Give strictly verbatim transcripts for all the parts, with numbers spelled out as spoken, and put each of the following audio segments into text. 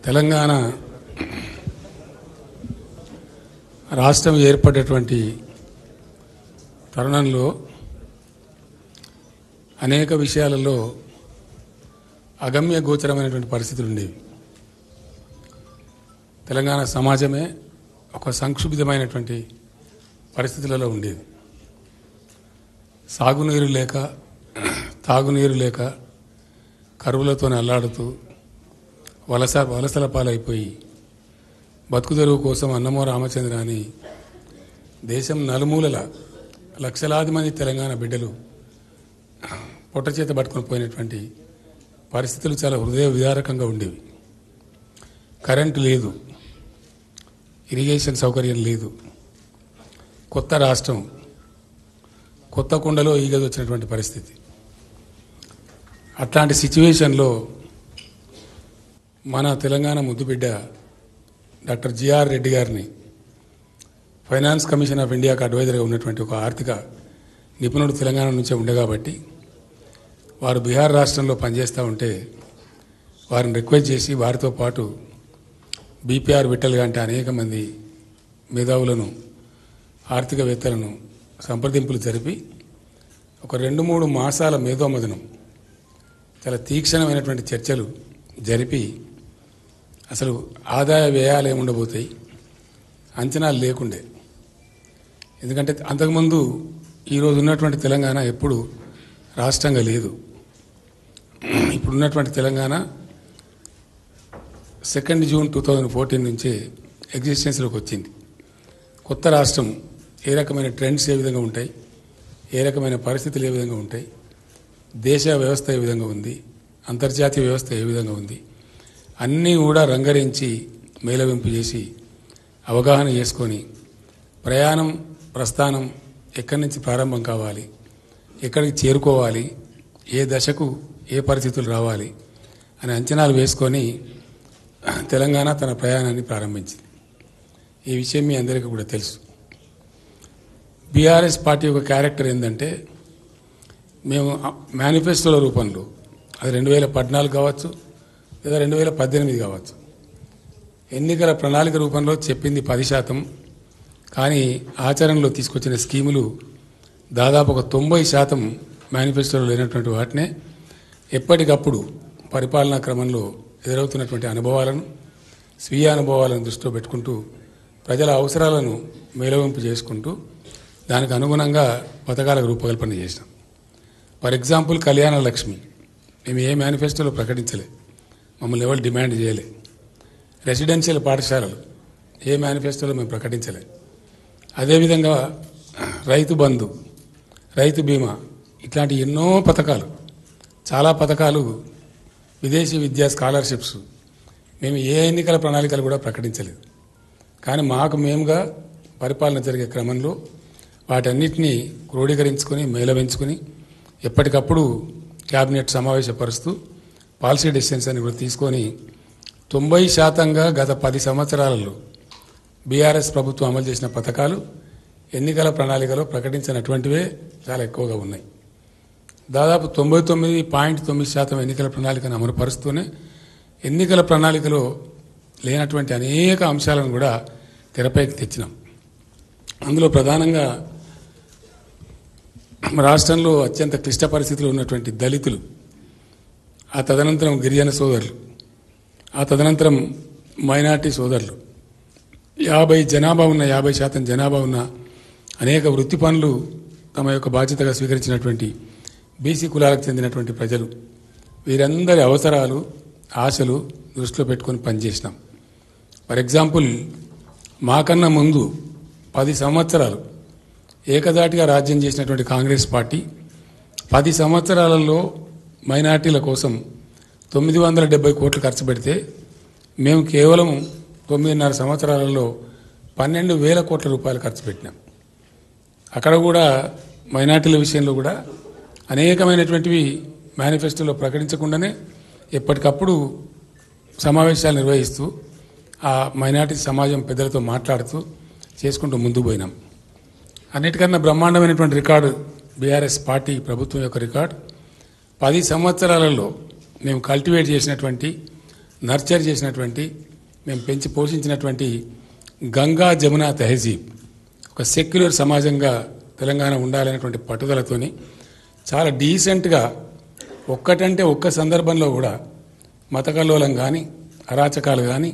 తెలంగాణ రాష్ట్రం ఏర్పడేటువంటి తరుణంలో అనేక విషయాలలో అగమ్య గోచరమైనటువంటి పరిస్థితులు ఉండేవి. తెలంగాణ సమాజమే ఒక సంక్షుభితమైనటువంటి పరిస్థితులలో ఉండేది. సాగునీరు లేక, తాగునీరు లేక, కరువులతో అల్లాడుతూ వలస వలసల పాలైపోయి బతుకుదెరువు కోసం అన్నమో రామచంద్ర అని దేశం నలుమూలల లక్షలాది మంది తెలంగాణ బిడ్డలు పొట్ట చేత పట్టుకొని పోయినటువంటి పరిస్థితులు చాలా హృదయ విదారకంగా ఉండేవి. కరెంటు లేదు, ఇరిగేషన్ సౌకర్యం లేదు, కొత్త రాష్ట్రం, కొత్త కుండలో ఈగది వచ్చినటువంటి పరిస్థితి. అట్లాంటి సిచ్యువేషన్లో మన తెలంగాణ ముద్దుబిడ్డ డాక్టర్ జిఆర్ రెడ్డి గారిని ఫైనాన్స్ కమిషన్ ఆఫ్ ఇండియాకు అడ్వైజర్గా ఉన్నటువంటి ఒక ఆర్థిక నిపుణుడు తెలంగాణ నుంచే ఉండే కాబట్టి వారు బీహార్ రాష్ట్రంలో పనిచేస్తూ ఉంటే వారిని రిక్వెస్ట్ చేసి వారితో పాటు బీపీఆర్ విఠల్ అంటే అనేక మంది మేధావులను, ఆర్థికవేత్తలను సంప్రదింపులు జరిపి ఒక రెండు మూడు మాసాల మేధోమదనం, చాలా తీక్షణమైనటువంటి చర్చలు జరిపి అసలు ఆదాయ వ్యయాలు ఏముండబోతాయి అంచనాలు లేకుండే. ఎందుకంటే అంతకుముందు ఈరోజు ఉన్నటువంటి తెలంగాణ ఎప్పుడు రాష్ట్రంగా లేదు. ఇప్పుడున్నటువంటి Telangana second June two thousand fourteen నుంచే ఎగ్జిస్టెన్స్లోకి వచ్చింది. కొత్త రాష్ట్రం ఏ రకమైన ట్రెండ్స్ ఏ విధంగా ఉంటాయి, ఏ రకమైన పరిస్థితులు ఏ విధంగా ఉంటాయి, దేశ వ్యవస్థ ఏ విధంగా ఉంది, అంతర్జాతీయ వ్యవస్థ ఏ విధంగా ఉంది, అన్నీ కూడా రంగరించి మేళవింపు చేసి అవగాహన చేసుకొని ప్రయాణం ప్రస్థానం ఎక్కడి నుంచి ప్రారంభం కావాలి, ఎక్కడికి చేరుకోవాలి, ఏ దశకు ఏ పరిస్థితులు రావాలి అని అంచనాలు వేసుకొని తెలంగాణ తన ప్రయాణాన్ని ప్రారంభించింది. ఈ విషయం మీ అందరికీ కూడా తెలుసు. బీఆర్ఎస్ పార్టీ యొక్క క్యారెక్టర్ ఏంటంటే, మేము మేనిఫెస్టోల రూపంలో అది రెండు వేల పద్నాలుగు కావచ్చు లేదా రెండు వేల పద్దెనిమిది కావచ్చు, ఎన్నికల ప్రణాళిక రూపంలో చెప్పింది పది శాతం, కానీ ఆచరణలో తీసుకొచ్చిన స్కీములు దాదాపు ఒక తొంభై శాతం మేనిఫెస్టోలో లేనటువంటి వాటినే ఎప్పటికప్పుడు పరిపాలనా క్రమంలో ఎదురవుతున్నటువంటి అనుభవాలను, స్వీయ అనుభవాలను దృష్టిలో పెట్టుకుంటూ ప్రజల అవసరాలను మేళవింపు చేసుకుంటూ దానికి అనుగుణంగా పథకాలకు రూపకల్పన చేసినాం. ఫర్ ఎగ్జాంపుల్ కళ్యాణ లక్ష్మి మేము ఏ మేనిఫెస్టోలో ప్రకటించలే, మమ్మల్ని ఎవరు డిమాండ్ చేయలే. రెసిడెన్షియల్ పాఠశాలలు ఏ మేనిఫెస్టోలో మేము ప్రకటించలే. అదేవిధంగా రైతు బంధు, రైతు బీమా, ఇట్లాంటి ఎన్నో పథకాలు, చాలా పథకాలు, విదేశీ విద్యా స్కాలర్షిప్స్ మేము ఏ ఎన్నికల ప్రణాళికలు కూడా ప్రకటించలేదు. కానీ మాకు మేముగా పరిపాలన జరిగే క్రమంలో వాటన్నిటినీ క్రోడీకరించుకొని మేళవించుకొని ఎప్పటికప్పుడు క్యాబినెట్ సమావేశపరుస్తూ పాలసీ డెసిషన్స్ అని కూడా తీసుకొని తొంభై శాతంగా గత పది సంవత్సరాలలో బీఆర్ఎస్ ప్రభుత్వం అమలు చేసిన పథకాలు ఎన్నికల ప్రణాళికలో ప్రకటించినటువంటివే చాలా ఎక్కువగా ఉన్నాయి. దాదాపు తొంభై తొమ్మిది పాయింట్ తొమ్మిది శాతం ఎన్నికల ప్రణాళికను అమలుపరుస్తూనే ఎన్నికల ప్రణాళికలో లేనటువంటి అనేక అంశాలను కూడా తెరపైకి తెచ్చినాం. అందులో ప్రధానంగా రాష్ట్రంలో అత్యంత క్లిష్ట పరిస్థితులు ఉన్నటువంటి దళితులు, ఆ తదనంతరం గిరిజన సోదరులు, ఆ తదనంతరం మైనార్టీ సోదరులు, యాభై జనాభా ఉన్న యాభై శాతం జనాభా ఉన్న అనేక వృత్తి పనులు తమ యొక్క బాధ్యతగా స్వీకరించినటువంటి బీసీ కులాలకు చెందినటువంటి ప్రజలు, వీరందరి అవసరాలు, ఆశలు దృష్టిలో పెట్టుకొని పనిచేసినాం. ఫర్ ఎగ్జాంపుల్ మాకన్నా ముందు పది సంవత్సరాలు ఏకదాటిగా రాజ్యం చేసినటువంటి కాంగ్రెస్ పార్టీ పది సంవత్సరాలలో మైనార్టీల కోసం తొమ్మిది వందల డెబ్బై కోట్లు ఖర్చు పెడితే మేము కేవలం తొమ్మిదిన్నర సంవత్సరాలలో పన్నెండు వేల కోట్ల రూపాయలు ఖర్చు పెట్టినాం. అక్కడ కూడా మైనార్టీల విషయంలో కూడా అనేకమైనటువంటివి మేనిఫెస్టోలో ప్రకటించకుండానే ఎప్పటికప్పుడు సమావేశాలు నిర్వహిస్తూ ఆ మైనార్టీ సమాజం పెద్దలతో మాట్లాడుతూ చేసుకుంటూ ముందుకు పోయినాం. అన్నిటికన్నా బ్రహ్మాండమైనటువంటి రికార్డు బీఆర్ఎస్ పార్టీ ప్రభుత్వం యొక్క రికార్డు. పది సంవత్సరాలలో మేము కల్టివేట్ చేసినటువంటి నర్చర్ చేసినటువంటి, మేము పెంచి పోషించినటువంటి గంగా జమున తహజీబ్ ఒక సెక్యులర్ సమాజంగా తెలంగాణ ఉండాలనేటువంటి పట్టుదలతోని చాలా డీసెంట్గా ఒక్కటంటే ఒక్క సందర్భంలో కూడా మత కల్లోలం కానీ అరాచకాలు కానీ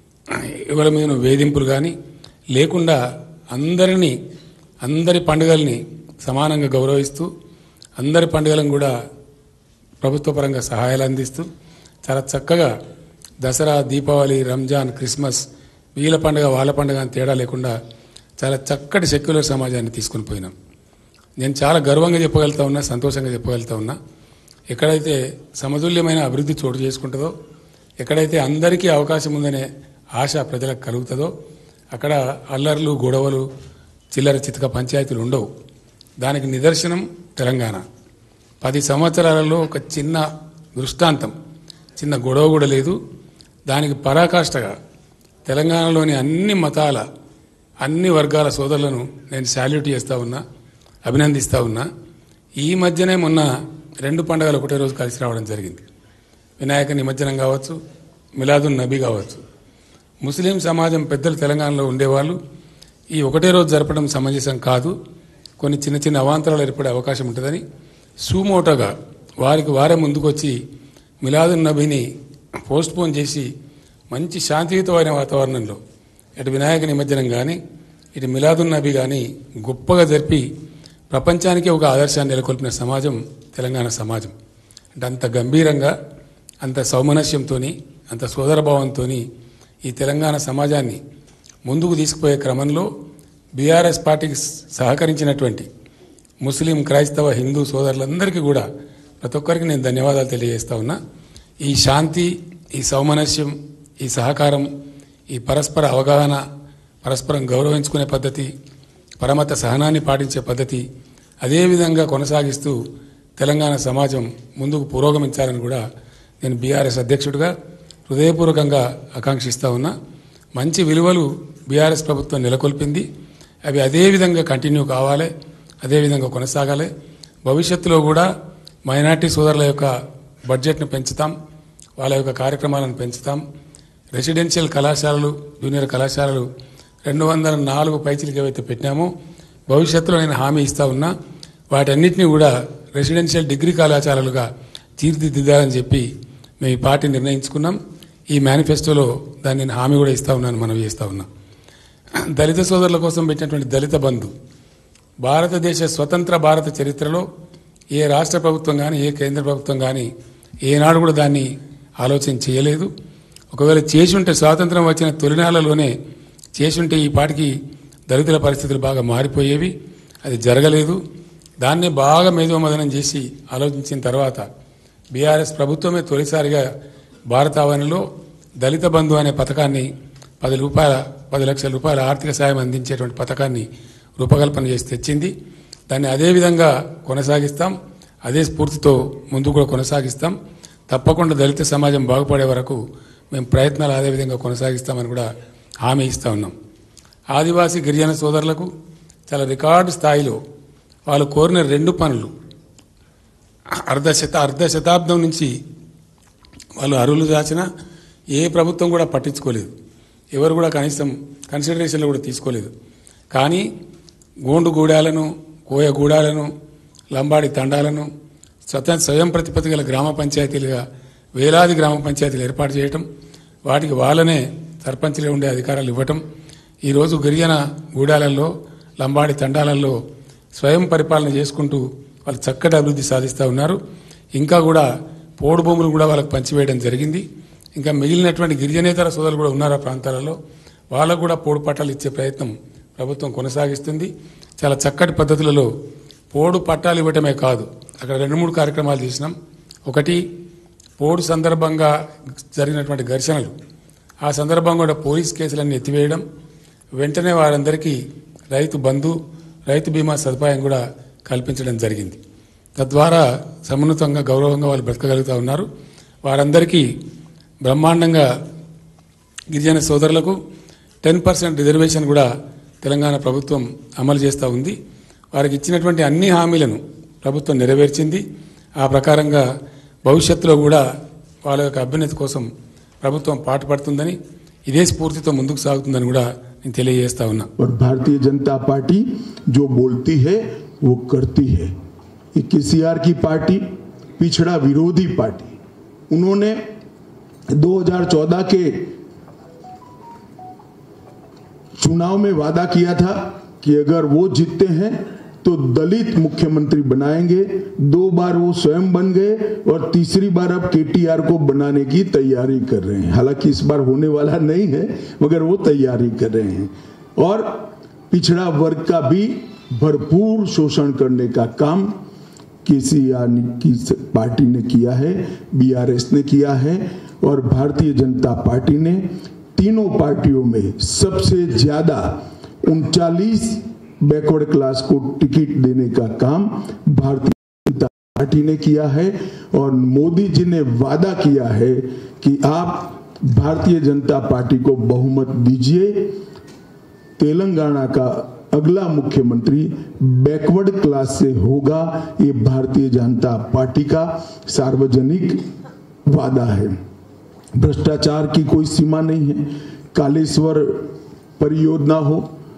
ఎవరి మీద వేధింపులు కానీ లేకుండా అందరినీ అందరి పండుగల్ని సమానంగా గౌరవిస్తూ అందరి పండుగలను కూడా ప్రభుత్వ పరంగా సహాయాలు అందిస్తూ చాలా చక్కగా దసరా, దీపావళి, రంజాన్, క్రిస్మస్ వీళ్ళ పండుగ వాళ్ళ పండుగ అని తేడా లేకుండా చాలా చక్కటి సెక్యులర్ సమాజాన్ని తీసుకుని పోయినాం. నేను చాలా గర్వంగా చెప్పగలుగుతా ఉన్నా, సంతోషంగా చెప్పగలుగుతా ఉన్నా. ఎక్కడైతే సమతుల్యమైన అభివృద్ధి చోటు చేసుకుంటుందో, ఎక్కడైతే అందరికీ అవకాశం ఉందనే ఆశ ప్రజలకు కలుగుతుందో అక్కడ అల్లర్లు, గొడవలు, చిల్లర చితక పంచాయతీలు ఉండవు. దానికి నిదర్శనం తెలంగాణ. పది సంవత్సరాలలో ఒక చిన్న దృష్టాంతం, చిన్న గొడవ కూడా లేదు. దానికి పరాకాష్ఠగా తెలంగాణలోని అన్ని మతాల, అన్ని వర్గాల సోదరులను నేను శాల్యూట్ చేస్తూ ఉన్నా, అభినందిస్తూ ఉన్నా. ఈ మధ్యనే మొన్న రెండు పండుగలు ఒకటే రోజు కలిసి రావడం జరిగింది. వినాయక నిమజ్జనం కావచ్చు, మిలాదున్ నబీ కావచ్చు. ముస్లిం సమాజం పెద్దలు తెలంగాణలో ఉండేవాళ్ళు ఈ ఒకటే రోజు జరపడం సమంజసం కాదు, కొన్ని చిన్న చిన్న అవాంతరాలు ఏర్పడే అవకాశం ఉంటుందని సూమోటోగా వారికి వారే ముందుకొచ్చి మిలాదున్ నబీని పోస్ట్ పోన్ చేసి మంచి శాంతియుతమైన వాతావరణంలో ఇటు వినాయక నిమజ్జనం కానీ ఇటు మిలాదున్ నబీ కానీ గొప్పగా జరిపి ప్రపంచానికి ఒక ఆదర్శాన్ని నెలకొల్పిన సమాజం తెలంగాణ సమాజం. అంటే అంత గంభీరంగా, అంత సౌమనస్యంతో, అంత సోదరభావంతో ఈ తెలంగాణ సమాజాన్ని ముందుకు తీసుకుపోయే క్రమంలో బీఆర్ఎస్ పార్టీకి సహకరించినటువంటి ముస్లిం, క్రైస్తవ, హిందూ సోదరులందరికీ కూడా ప్రతి ఒక్కరికి నేను ధన్యవాదాలు తెలియజేస్తా ఉన్నా. ఈ శాంతి, ఈ సౌమనస్యం, ఈ సహకారం, ఈ పరస్పర అవగాహన, పరస్పరం గౌరవించుకునే పద్ధతి, పరమత సహనాన్ని పాటించే పద్ధతి అదేవిధంగా కొనసాగిస్తూ తెలంగాణ సమాజం ముందుకు పురోగమించాలని కూడా నేను బీఆర్ఎస్ అధ్యక్షుడిగా హృదయపూర్వకంగా ఆకాంక్షిస్తూ ఉన్నా. మంచి విలువలు బీఆర్ఎస్ ప్రభుత్వం నెలకొల్పింది. అవి అదేవిధంగా కంటిన్యూ కావాలి, అదేవిధంగా కొనసాగాలి. భవిష్యత్తులో కూడా మైనార్టీ సోదరుల యొక్క బడ్జెట్ను పెంచుతాం, వాళ్ళ యొక్క కార్యక్రమాలను పెంచుతాం. రెసిడెన్షియల్ కళాశాలలు, జూనియర్ కళాశాలలు రెండు వందల నాలుగు పైచీలకు ఏవైతే పెట్టినామో భవిష్యత్తులో నేను హామీ ఇస్తా ఉన్నా. వాటన్నిటినీ కూడా రెసిడెన్షియల్ డిగ్రీ కళాశాలలుగా తీర్చిదిద్దాలని చెప్పి మేము ఈ పార్టీ నిర్ణయించుకున్నాం. ఈ మేనిఫెస్టోలో దాన్ని నేను హామీ కూడా ఇస్తా ఉన్నాను, మనవి చేస్తా ఉన్నా. దళిత సోదరుల కోసం పెట్టినటువంటి దళిత బంధు భారతదేశ స్వతంత్ర భారత చరిత్రలో ఏ రాష్ట్ర ప్రభుత్వం కానీ ఏ కేంద్ర ప్రభుత్వం కానీ ఏనాడు కూడా దాన్ని ఆలోచన చేయలేదు. ఒకవేళ చేసుంటే స్వాతంత్రం వచ్చిన తొలినాళ్లలోనే చేసుంటే ఈ పాటికి దళితుల పరిస్థితులు బాగా మారిపోయేవి. అది జరగలేదు. దాన్ని బాగా మేధోమదనం చేసి ఆలోచించిన తర్వాత బీఆర్ఎస్ ప్రభుత్వమే తొలిసారిగా భారతావనిలో దళిత బంధు అనే పథకాన్ని పది రూపాయల పది లక్షల రూపాయల ఆర్థిక సాయం అందించేటువంటి పథకాన్ని రూపకల్పన చేసి తెచ్చింది. దాన్ని అదేవిధంగా కొనసాగిస్తాం, అదే స్ఫూర్తితో ముందు కూడా కొనసాగిస్తాం. తప్పకుండా దళిత సమాజం బాగుపడే వరకు మేము ప్రయత్నాలు అదేవిధంగా కొనసాగిస్తామని కూడా హామీ ఇస్తా ఉన్నాం. ఆదివాసీ గిరిజన సోదరులకు చాలా రికార్డు స్థాయిలో వాళ్ళు కోరిన రెండు పనులు అర్ధ శత అర్ధ శతాబ్దం నుంచి వాళ్ళు అరువులు దాచినా ఏ ప్రభుత్వం కూడా పట్టించుకోలేదు, ఎవరు కూడా కనీసం కన్సిడరేషన్లో కూడా తీసుకోలేదు. కానీ గోండు గూడాలను, కోయ గూడాలను, లంబాడి తండాలను స్వతం స్వయం ప్రతిపత్తి గల గ్రామ పంచాయతీలుగా వేలాది గ్రామ పంచాయతీలు ఏర్పాటు చేయటం, వాటికి వాళ్ళనే సర్పంచ్లే ఉండే అధికారాలు ఇవ్వటం, ఈరోజు గిరిజన గూడాలలో, లంబాడి తండాలలో స్వయం పరిపాలన చేసుకుంటూ వాళ్ళు చక్కటి అభివృద్ధి సాధిస్తూ ఉన్నారు. ఇంకా కూడా పోడు భూములు కూడా వాళ్ళకు పంచివేయడం జరిగింది. ఇంకా మిగిలినటువంటి గిరిజనేతర సోదరులు కూడా ఉన్నారు ఆ ప్రాంతాలలో, వాళ్ళకు కూడా పోడు పట్టాలు ఇచ్చే ప్రయత్నం ప్రభుత్వం కొనసాగిస్తుంది. చాలా చక్కటి పద్ధతులలో పోడు పట్టాలు ఇవ్వటమే కాదు, అక్కడ రెండు మూడు కార్యక్రమాలు చేసినాం. ఒకటి, పోడు సందర్భంగా జరిగినటువంటి ఘర్షణలు, ఆ సందర్భంగా కూడా పోలీస్ కేసులన్నీ ఎత్తివేయడం, వెంటనే వారందరికీ రైతు బంధు, రైతు బీమా సదుపాయం కూడా కల్పించడం జరిగింది. తద్వారా సమున్నతంగా గౌరవంగా వాళ్ళు బ్రతకగలుగుతూ ఉన్నారు. వారందరికీ బ్రహ్మాండంగా గిరిజన సోదరులకు టెన్ పర్సెంట్ రిజర్వేషన్ కూడా తెలంగాణ ప్రభుత్వం అమలు చేస్తూ ఉంది. వారికి ఇచ్చినటువంటి అన్ని హామీలను ప్రభుత్వం నెరవేర్చింది. ఆ ప్రకారంగా భవిష్యత్తులో కూడా వాళ్ళ యొక్క అభ్యున్నతి కోసం ప్రభుత్వం పాటుపడుతుందని ఇదే స్ఫూర్తితో ముందుకు సాగుతుందని కూడా నేను తెలియజేస్తా ఉన్నా. और भारतीय जनता पार्टी जो बोलती है वो करती है. ये केसीआर की पार्टी पिछड़ा विरोधी पार्टी, उन्होंने दो हज़ार चौदह के चुनाव में वादा किया था कि अगर वो जीतते हैं तो दलित मुख्यमंत्री बनाएंगे. दो बार वो स्वयं बन गए और तीसरी बार अब केटीआर को बनाने की तैयारी कर रहे हैं. हालांकि इस बार होने वाला नहीं है, मगर वो तैयारी कर रहे हैं. और पिछड़ा वर्ग का भी भरपूर शोषण करने का काम केसीआर की पार्टी ने किया है, बीआरएस ने किया है. और भारतीय जनता पार्टी ने तीनों पार्टियों में सबसे ज्यादा उनचालीस बैकवर्ड क्लास को टिकट देने का काम भारतीय जनता पार्टी ने किया है. और मोदी जी ने वादा किया है कि आप भारतीय जनता पार्टी को बहुमत दीजिए, तेलंगाना का अगला मुख्यमंत्री बैकवर्ड क्लास से होगा. ये भारतीय जनता पार्टी का सार्वजनिक वादा है. भ्रष्टाचार की कोई सीमा नहीं है. कालेश्वर परियोजना हो,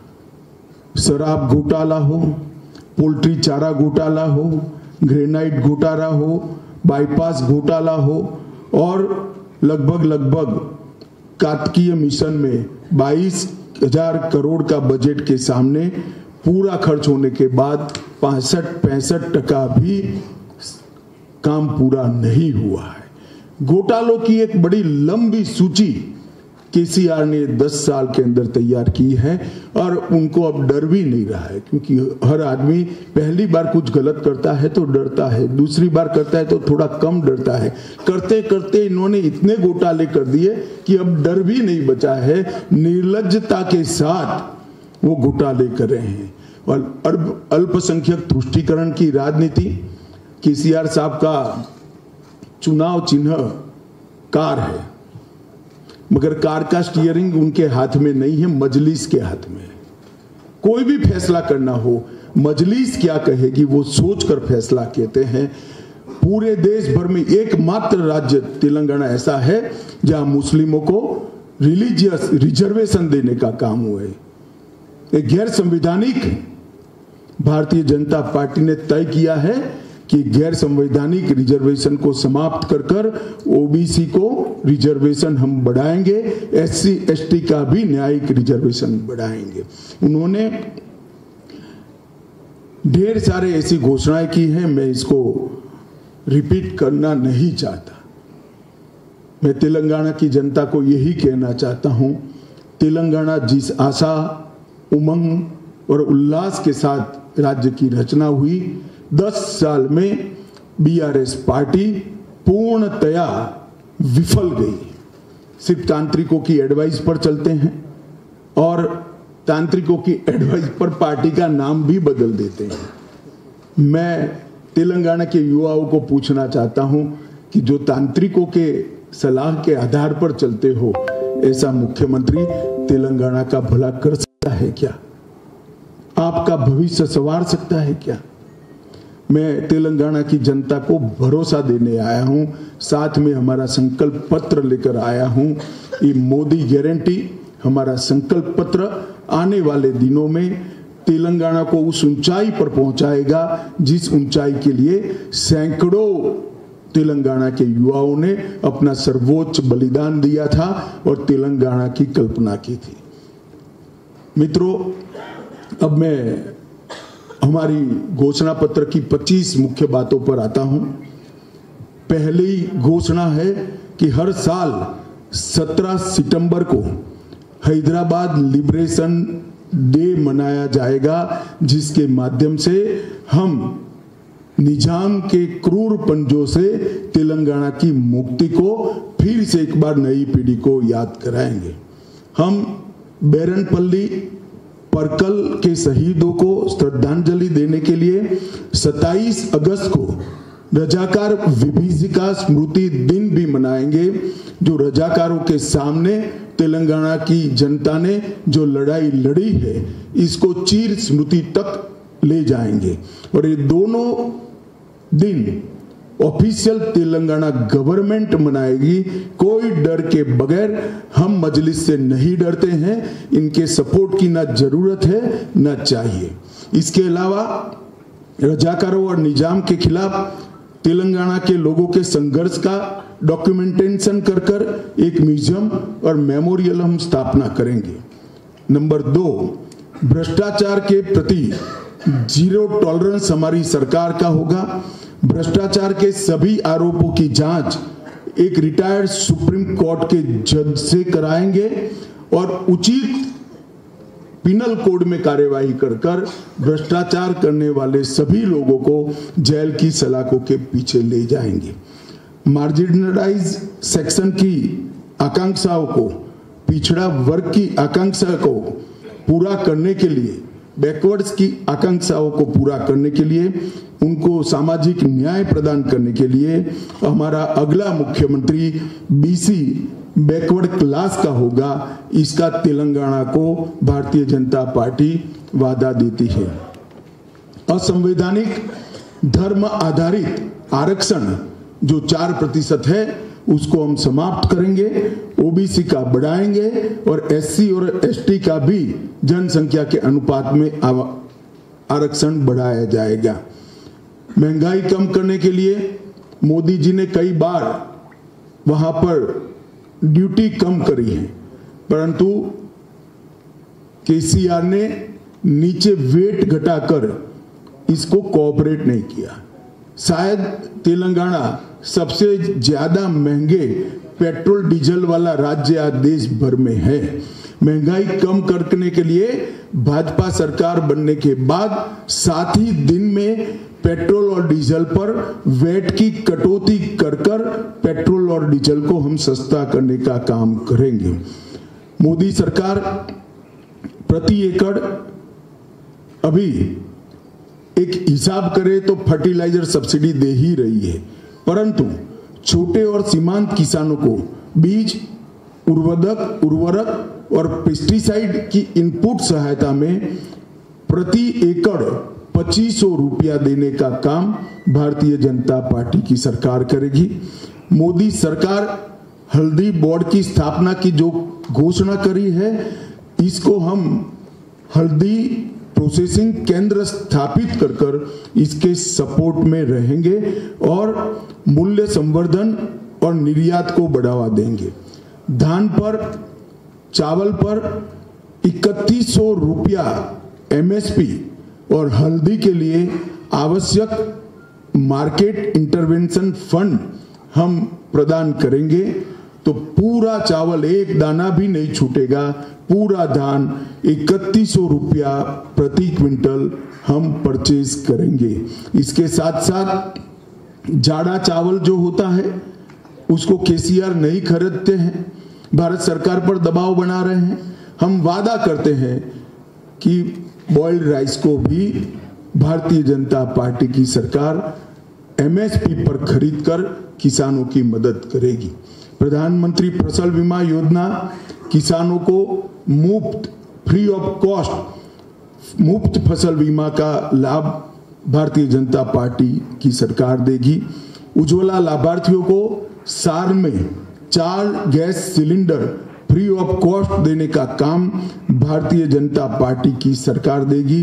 शराब घोटाला हो, पोल्ट्री चारा घोटाला हो, ग्रेनाइट घोटाला हो, बाईपास घोटाला हो, और लगभग लगभग कार्तिकीय मिशन में बाईस हजार करोड़ का बजट के सामने पूरा खर्च होने के बाद पैंसठ पैंसठ टका भी काम पूरा नहीं हुआ है. घोटालों की एक बड़ी लंबी सूची केसीआर ने दस साल के अंदर तैयार की है. और उनको अब डर भी नहीं रहा है, क्योंकि हर आदमी पहली बार कुछ गलत करता है तो डरता है, दूसरी बार करता है तो थोड़ा कम डरता है. करते करते इन्होंने इतने घोटाले कर दिए कि अब डर भी नहीं बचा है. निर्लज्जता के साथ वो घोटाले कर रहे हैं. और अल्पसंख्यक तुष्टीकरण की राजनीति, केसीआर साहब का चुनाव चिन्ह कार है, मगर कार का स्टीयरिंग उनके हाथ में नहीं है, मजलिस के हाथ में है. कोई भी फैसला करना हो, मजलिस क्या कहेगी वो सोचकर फैसला कहते हैं. पूरे देश भर में एकमात्र राज्य तेलंगाना ऐसा है जहां मुस्लिमों को रिलीजियस रिजर्वेशन देने का काम हुआ है. एक गैर संवैधानिक भारतीय जनता पार्टी ने तय किया है कि गैर संवैधानिक रिजर्वेशन को समाप्त कर कर ओबीसी को रिजर्वेशन हम बढ़ाएंगे, एससी एसटी का भी न्यायिक रिजर्वेशन बढ़ाएंगे. उन्होंने ढेर सारे ऐसी घोषणाएं की हैं, मैं इसको रिपीट करना नहीं चाहता. मैं तेलंगाना की जनता को यही कहना चाहता हूं, तेलंगाना जिस आशा, उमंग और उल्लास के साथ राज्य की रचना हुई, दस साल में बीआरएस पार्टी पूर्णतया विफल गई. सिर्फ तांत्रिकों की एडवाइस पर चलते हैं और तांत्रिकों की एडवाइस पर पार्टी का नाम भी बदल देते हैं. मैं तेलंगाना के युवाओं को पूछना चाहता हूं कि जो तांत्रिकों के सलाह के आधार पर चलते हो, ऐसा मुख्यमंत्री तेलंगाना का भला कर सकता है क्या? आपका भविष्य संवार सकता है क्या? मैं तेलंगाना की जनता को भरोसा देने आया हूं, साथ में हमारा संकल्प पत्र लेकर आया हूं. ये मोदी गारंटी हमारा संकल्प पत्र आने वाले दिनों में तेलंगाना को उस ऊंचाई पर पहुंचाएगा जिस ऊंचाई के लिए सैकड़ों तेलंगाना के युवाओं ने अपना सर्वोच्च बलिदान दिया था और तेलंगाना की कल्पना की थी. मित्रों, अब मैं हमारी घोषणा पत्र की पच्चीस मुख्य बातों पर आता हूं. पहली घोषणा है कि हर साल सत्रह सितंबर को हैदराबाद लिबरेशन डे मनाया जाएगा, जिसके माध्यम से हम निजाम के क्रूर पंजों से तेलंगाना की मुक्ति को फिर से एक बार नई पीढ़ी को याद कराएंगे. हम बेरनपल्ली परकल के शहीदों को श्रद्धांजलि देने के लिए सत्ताईस अगस्त को रजाकार विभीषिका स्मृति दिन भी मनाएंगे, जो रजाकारों के सामने तेलंगाना की जनता ने जो लड़ाई लड़ी है, इसको चीर स्मृति तक ले जाएंगे. और ये दोनों दिन ऑफिशियल तेलंगाना गवर्नमेंट बनाएगी। कोई डर के बगैर, हम मजलिस से नहीं डरते हैं, इनके सपोर्ट की ना जरूरत है ना चाहिए। इसके अलावा रजाकारों और निजाम के खिलाफ तेलंगाना के लोगों के संघर्ष का डॉक्यूमेंटेशन कर कर एक म्यूजियम और मेमोरियल हम स्थापना करेंगे। नंबर दो, भ्रष्टाचार के प्रति जीरो टॉलरेंस हमारी सरकार का होगा। भ्रष्टाचार के सभी आरोपों की जांच एक रिटायर्ड सुप्रीम कोर्ट के जज से कराएंगे और उचित पिनल कोड में कार्यवाही कर कर भ्रष्टाचार करने वाले सभी लोगों को जेल की सलाखों के पीछे ले जाएंगे। मार्जिनलाइज सेक्शन की आकांक्षाओं को, पिछड़ा वर्ग की आकांक्षा को पूरा करने के लिए, बैकवर्ड्स की आकांक्षाओं को पूरा करने के लिए, उनको सामाजिक न्याय प्रदान करने के लिए हमारा अगला मुख्यमंत्री बीसी बैकवर्ड क्लास का होगा। इसका तेलंगाना को भारतीय जनता पार्टी वादा देती है। असंवैधानिक धर्म आधारित आरक्षण जो चार प्रतिशत है उसको हम समाप्त करेंगे, ओबीसी का बढ़ाएंगे और एससी और एसटी का भी जनसंख्या के अनुपात में आरक्षण बढ़ाया जाएगा। महंगाई कम करने के लिए मोदी जी ने कई बार वहां पर ड्यूटी कम करी है, परंतु केसीआर ने नीचे वेट घटाकर इसको कोऑपरेट नहीं किया। शायद तेलंगाना सबसे ज्यादा महंगे पेट्रोल डीजल वाला राज्य आज देश भर में है। महंगाई कम करने के लिए भाजपा सरकार बनने के बाद सात ही दिन में पेट्रोल और डीजल पर वैट की कटौती कर कर पेट्रोल और डीजल को हम सस्ता करने का काम करेंगे। मोदी सरकार प्रति एकड़ अभी एक हिसाब करे तो फर्टिलाइजर सब्सिडी दे ही रही है, परंतु छोटे और सीमांत किसानों को बीज, उर्वरक उर्वरक और पेस्टिसाइड की इनपुट सहायता में प्रति एकड़ पच्चीस सौ रुपया देने का काम भारतीय जनता पार्टी की सरकार करेगी। मोदी सरकार हल्दी बोर्ड की स्थापना की जो घोषणा करी है, इसको हम हल्दी प्रोसेसिंग केंद्र स्थापित कर कर इसके सपोर्ट में रहेंगे और मूल्य संवर्धन और निर्यात को बढ़ावा देंगे। धान पर, चावल पर इकतीस सौ रुपया एमएसपी और हल्दी के लिए आवश्यक मार्केट इंटरवेंशन फंड हम प्रदान करेंगे, तो पूरा चावल एक दाना भी नहीं छूटेगा, पूरा धान इकतीस सौ रुपया प्रति क्विंटल हम परचेज करेंगे। इसके साथ साथ जाड़ा चावल जो होता है उसको केसीआर नहीं खरीदते हैं, भारत सरकार पर दबाव बना रहे हैं। हम वादा करते हैं कि बॉइल्ड राइस को भी भारतीय जनता पार्टी की सरकार एमएसपी पर खरीदकर किसानों की मदद करेगी। प्रधानमंत्री फसल बीमा योजना किसानों को मुफ्त, फ्री ऑफ कॉस्ट मुफ्त फसल बीमा का लाभ भारतीय जनता पार्टी की सरकार देगी। उज्ज्वला लाभार्थियों को साल में चार gas cylinder free of cost देने का काम भारतीय जनता पार्टी की सरकार देगी।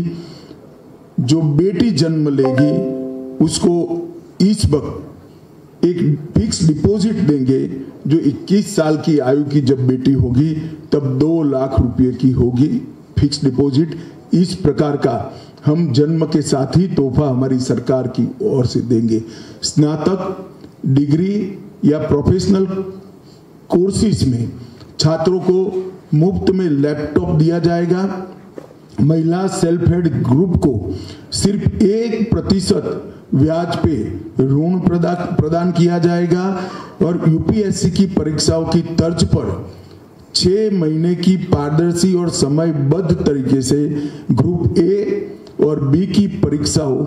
जो बेटी जन्म लेगी उसको इस वक्त एक फिक्स डिपॉजिट देंगे, जो इक्कीस साल की आयु की जब बेटी होगी तब दो लाख रुपए की होगी फिक्स डिपॉजिट। इस प्रकार का हम जन्म के साथ ही तोहफा हमारी सरकार की ओर से देंगे। स्नातक डिग्री या प्रोफेशनल कोर्सेज में छात्रों को मुफ्त में लैपटॉप दिया जाएगा। महिला सेल्फ हेल्प ग्रुप को सिर्फ एक प्रतिशत ब्याज पे ऋण प्रदान किया जाएगा और यूपीएससी की परीक्षाओं की तर्ज पर छह महीने की पारदर्शी और समयबद्ध तरीके से ग्रुप ए और बी की परीक्षाओं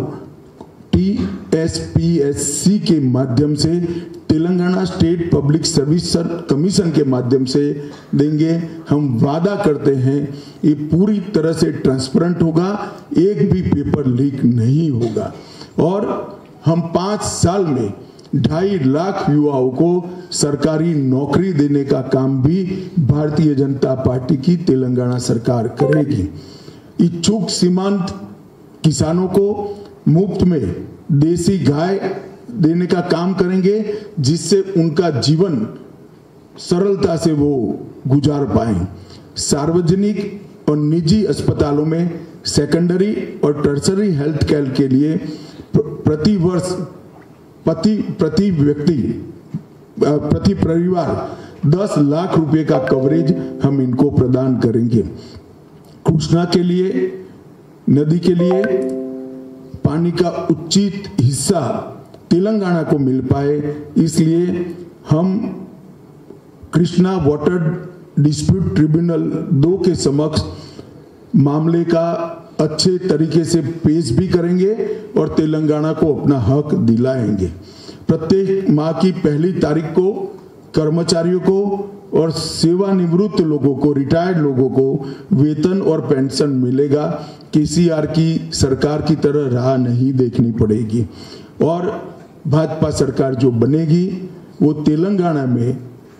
टीएसपीएससी के माध्यम से Telangana state public service commission के माध्यम से देंगे। हम वादा करते हैं ये पूरी तरह से ट्रांसपेरेंट होगा, एक भी पेपर लीक नहीं होगा और हम पांच साल में ढाई लाख युवाओं को सरकारी नौकरी देने का काम भी भारतीय जनता पार्टी की तेलंगाना सरकार करेगी। इच्छुक सीमांत किसानों को मुफ्त में देसी गाय देने का काम करेंगे, जिससे उनका जीवन सरलता से वो गुजार पाएं। सार्वजनिक और निजी अस्पतालों में सेकेंडरी और टर्सरी हेल्थ केयर के लिए प्रति वर्ष प्रति प्रति व्यक्ति प्रति परिवार दस लाख रुपए का कवरेज हम इनको प्रदान करेंगे। कृष्णा के लिए, नदी के लिए पानी का उचित हिस्सा तेलंगाना को मिल पाए, इसलिए हम कृष्णा वाटर डिस्प्यूट ट्रिब्यूनल दो के समक्ष मामले का अच्छे तरीके से पेश भी करेंगे और तेलंगाना को अपना हक दिलाएंगे। प्रत्येक माह की पहली तारीख को कर्मचारियों को और सेवानिवृत्त लोगों को, रिटायर्ड लोगों को वेतन और पेंशन मिलेगा। केसीआर की सरकार की तरह राह नहीं देखनी पड़ेगी और भाजपा सरकार जो बनेगी वो तेलंगाना में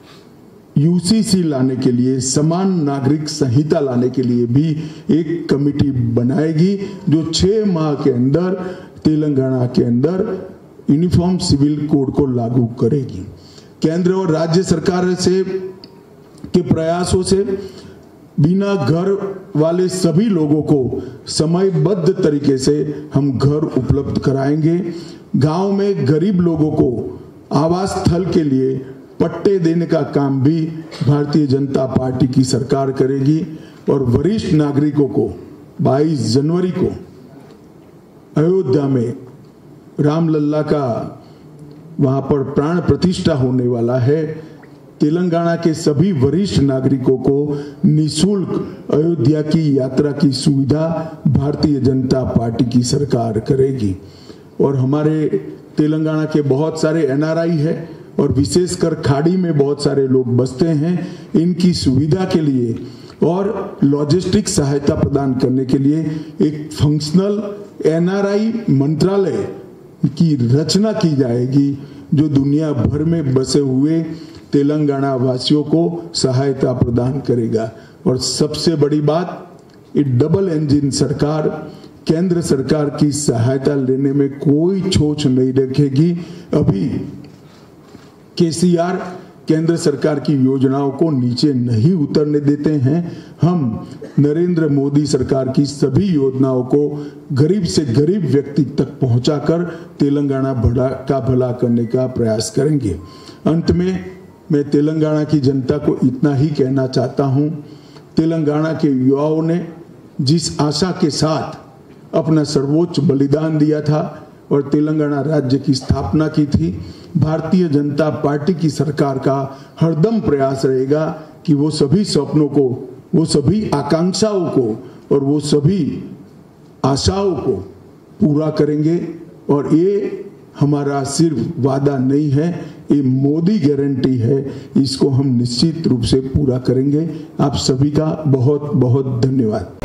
यूसीसी लाने के लिए, समान नागरिक संहिता लाने के लिए भी एक कमेटी बनाएगी, जो छह माह के अंदर तेलंगाना के अंदर यूनिफॉर्म सिविल कोड को लागू करेगी। केंद्र और राज्य सरकार से के प्रयासों से बिना घर वाले सभी लोगों को समयबद्ध तरीके से हम घर उपलब्ध कराएंगे। गांव में गरीब लोगों को आवास स्थल के लिए पट्टे देने का काम भी भारतीय जनता पार्टी की सरकार करेगी और वरिष्ठ नागरिकों को बाईस जनवरी को अयोध्या में रामलल्ला का वहां पर प्राण प्रतिष्ठा होने वाला है। तेलंगाना के सभी वरिष्ठ नागरिकों को निःशुल्क अयोध्या की यात्रा की सुविधा भारतीय जनता पार्टी की सरकार करेगी। और हमारे तेलंगाना के बहुत सारे एनआरआई है और विशेषकर खाड़ी में बहुत सारे लोग बसते हैं, इनकी सुविधा के लिए और लॉजिस्टिक सहायता प्रदान करने के लिए एक फंक्शनल एनआरआई मंत्रालय की रचना की जाएगी, जो दुनिया भर में बसे हुए तेलंगाना वासियों को सहायता प्रदान करेगा। और सबसे बड़ी बात, ये डबल इंजन सरकार केंद्र सरकार की सहायता लेने में कोई छोच नहीं रखेगी। अभी केसीआर केंद्र सरकार की योजनाओं को नीचे नहीं उतरने देते हैं। हम नरेंद्र मोदी सरकार की सभी योजनाओं को गरीब से गरीब व्यक्ति तक पहुंचाकर तेलंगाना भला का भला करने का प्रयास करेंगे। अंत में मैं तेलंगाना की जनता को इतना ही कहना चाहता हूं, तेलंगाना के युवाओं ने जिस आशा के साथ अपना सर्वोच्च बलिदान दिया था और तेलंगाना राज्य की स्थापना की थी, भारतीय जनता पार्टी की सरकार का हरदम प्रयास रहेगा कि वो सभी सपनों को, वो सभी आकांक्षाओं को और वो सभी आशाओं को पूरा करेंगे। और ये हमारा सिर्फ वादा नहीं है, ये मोदी गारंटी है, इसको हम निश्चित रूप से पूरा करेंगे। आप सभी का बहुत बहुत धन्यवाद।